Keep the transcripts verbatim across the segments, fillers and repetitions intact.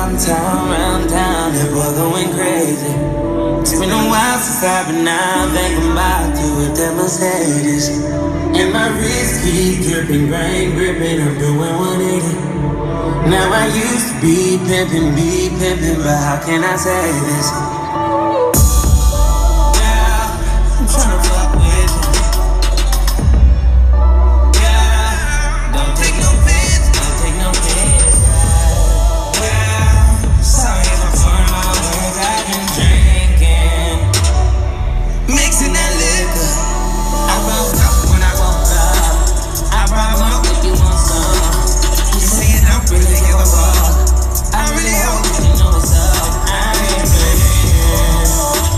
round town, round town, that boy going crazy. It's been a while since I've been out, thinking about doing that Mercedes. And my wrist keep dripping, brain gripping, I'm doing one eighty. Now I used to be pimping, be pimping, but how can I say this? Yeah, I'm tryna fuck with you. Yeah, don't take no offense, don't take no offense. Yeah, sorry if I'm slurring my words, I've been drinking, mixing that liquor. I woke up when I woke up, I brought one if you want some. You say it don't really give a fuck, I really hope that you know what's up. I ain't playing,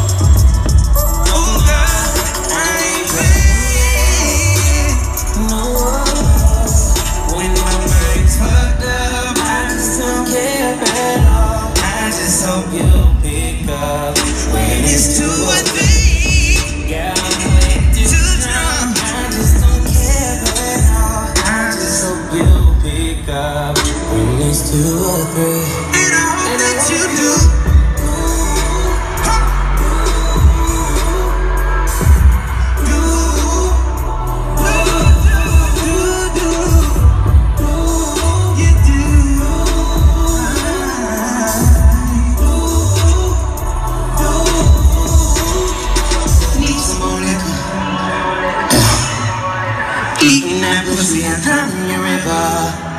oh God, I ain't playing, no. When my mind's fucked up, I just don't care at all. I just hope you pick up when it's two or three. Yeah, I'm way too drunk, I just don't care at all. I just hope you pick up when it's two or three. And I hope that you do. Need some more liquor. Eating that pussy and drowning your river.